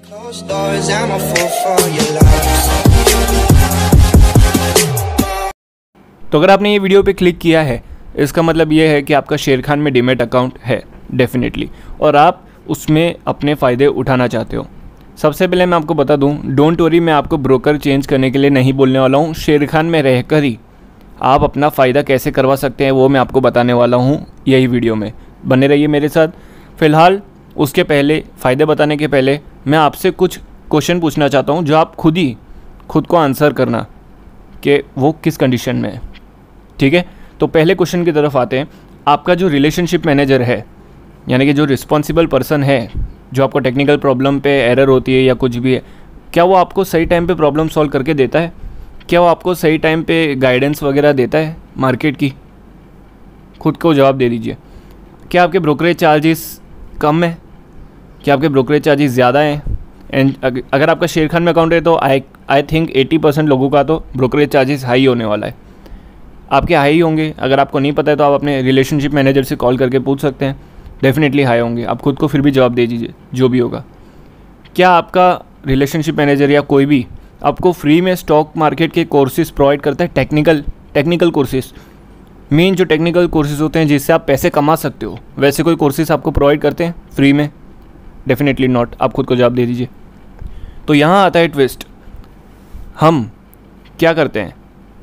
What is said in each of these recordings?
Closed doors, I'm a fool for your love. तो अगर आपने ये वीडियो पे क्लिक किया है, इसका मतलब ये है कि आपका शेर खान में डीमैट अकाउंट है डेफिनेटली, और आप उसमें अपने फ़ायदे उठाना चाहते हो। सबसे पहले मैं आपको बता दूं, डोंट वरी, मैं आपको ब्रोकर चेंज करने के लिए नहीं बोलने वाला हूं। शेर खान में रहकर ही आप अपना फ़ायदा कैसे करवा सकते हैं वो मैं आपको बताने वाला हूं यही वीडियो में। बने रहिए मेरे साथ। फ़िलहाल उसके पहले, फ़ायदे बताने के पहले मैं आपसे कुछ क्वेश्चन पूछना चाहता हूं जो आप खुद को आंसर करना कि वो किस कंडीशन में है। ठीक है, तो पहले क्वेश्चन की तरफ आते हैं। आपका जो रिलेशनशिप मैनेजर है, यानी कि जो रिस्पॉन्सिबल पर्सन है, जो आपको टेक्निकल प्रॉब्लम पे एरर होती है या कुछ भी है, क्या वो आपको सही टाइम पे प्रॉब्लम सॉल्व करके देता है? क्या वो आपको सही टाइम पे गाइडेंस वगैरह देता है मार्केट की? खुद को जवाब दे दीजिए। क्या आपके ब्रोकरेज चार्जेस कम है? क्या आपके ब्रोकरेज चार्जेस ज़्यादा हैं? एंड अगर आपका शेर खान में अकाउंट है तो आई थिंक 80% लोगों का तो ब्रोकरेज चार्जेस हाई होने वाला है। आपके हाई होंगे। अगर आपको नहीं पता है तो आप अपने रिलेशनशिप मैनेजर से कॉल करके पूछ सकते हैं, डेफिनेटली हाई होंगे। आप खुद को फिर भी जवाब दे दीजिए जो भी होगा। क्या आपका रिलेशनशिप मैनेजर या कोई भी आपको फ्री में स्टॉक मार्केट के कोर्सेज प्रोवाइड करता है? टेक्निकल कोर्सेज, मेन जो टेक्निकल कोर्सेज होते हैं जिससे आप पैसे कमा सकते हो, वैसे कोई कोर्सेज आपको प्रोवाइड करते हैं फ्री में? Definitely not. आप खुद को जवाब दे दीजिए। तो यहाँ आता है ट्विस्ट। हम क्या करते हैं,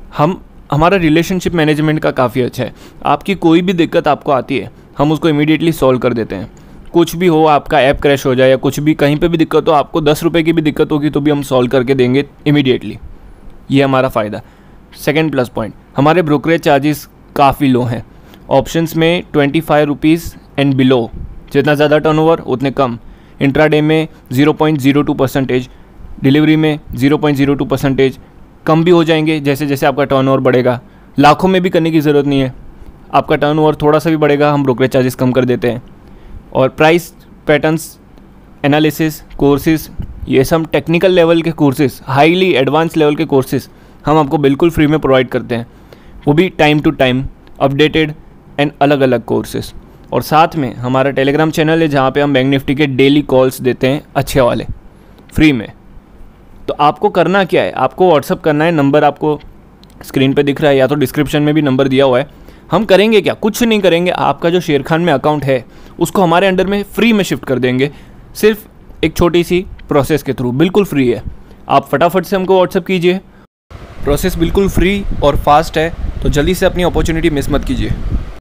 हमारा रिलेशनशिप मैनेजमेंट का काफ़ी अच्छा है। आपकी कोई भी दिक्कत आपको आती है, हम उसको इमीडिएटली सॉल्व कर देते हैं। कुछ भी हो, आपका ऐप क्रैश हो जाए या कुछ भी, कहीं पे भी दिक्कत हो, आपको 10 रुपये की भी दिक्कत होगी तो भी हम सॉल्व करके देंगे इमीडिएटली। ये हमारा फ़ायदा। सेकेंड प्लस पॉइंट, हमारे ब्रोकरेज चार्जेस काफ़ी लो हैं। ऑप्शंस में 25 रुपीज़ एंड बिलो, जितना ज़्यादा टर्नओवर उतने कम। इंट्राडे में 0.02%, डिलीवरी में 0.02%, कम भी हो जाएंगे जैसे जैसे आपका टर्नओवर बढ़ेगा। लाखों में भी करने की ज़रूरत नहीं है, आपका टर्नओवर थोड़ा सा भी बढ़ेगा हम ब्रोकरेज चार्जेस कम कर देते हैं। और प्राइस पैटर्न्स एनालिसिस कोर्सेज, ये सब टेक्निकल लेवल के कोर्सेज, हाईली एडवांस लेवल के कोर्सेज हम आपको बिल्कुल फ्री में प्रोवाइड करते हैं, वो भी time to time updated and अलग अलग कोर्सेज। और साथ में हमारा टेलीग्राम चैनल है जहाँ पे हम बैंक निफ्टी के डेली कॉल्स देते हैं अच्छे वाले फ्री में। तो आपको करना क्या है, आपको व्हाट्सअप करना है। नंबर आपको स्क्रीन पे दिख रहा है या तो डिस्क्रिप्शन में भी नंबर दिया हुआ है। हम करेंगे क्या, कुछ नहीं करेंगे। आपका जो शेर खान में अकाउंट है उसको हमारे अंडर में फ्री में शिफ्ट कर देंगे, सिर्फ एक छोटी सी प्रोसेस के थ्रू, बिल्कुल फ्री है। आप फटाफट से हमको व्हाट्सअप कीजिए। प्रोसेस बिल्कुल फ्री और फास्ट है, तो जल्दी से अपनी अपॉर्चुनिटी मिस मत कीजिए।